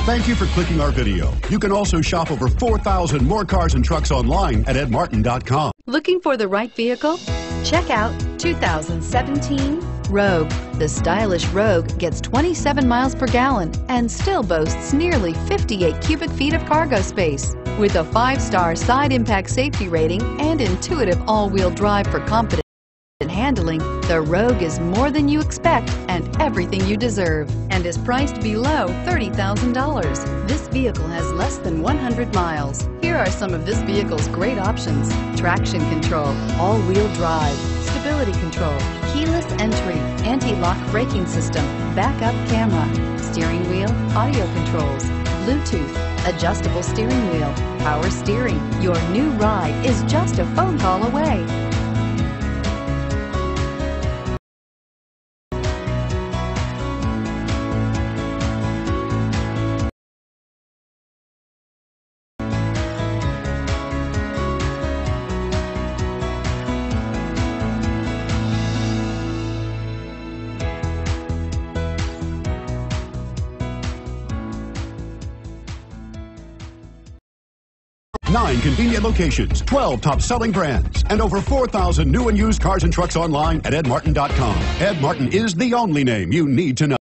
Thank you for clicking our video. You can also shop over 4,000 more cars and trucks online at edmartin.com. Looking for the right vehicle? Check out 2017 Rogue. The stylish Rogue gets 27 miles per gallon and still boasts nearly 58 cubic feet of cargo space. With a 5-star side impact safety rating and intuitive all-wheel drive for confident handling, the Rogue is more than you expect and everything you deserve, and is priced below $30,000. This vehicle has less than 100 miles. Here are some of this vehicle's great options: traction control, all-wheel drive, stability control, keyless entry, anti-lock braking system, backup camera, steering wheel audio controls, Bluetooth, adjustable steering wheel, power steering. Your new ride is just a phone call away. Nine convenient locations, 12 top-selling brands, and over 4,000 new and used cars and trucks online at edmartin.com. Ed Martin is the only name you need to know.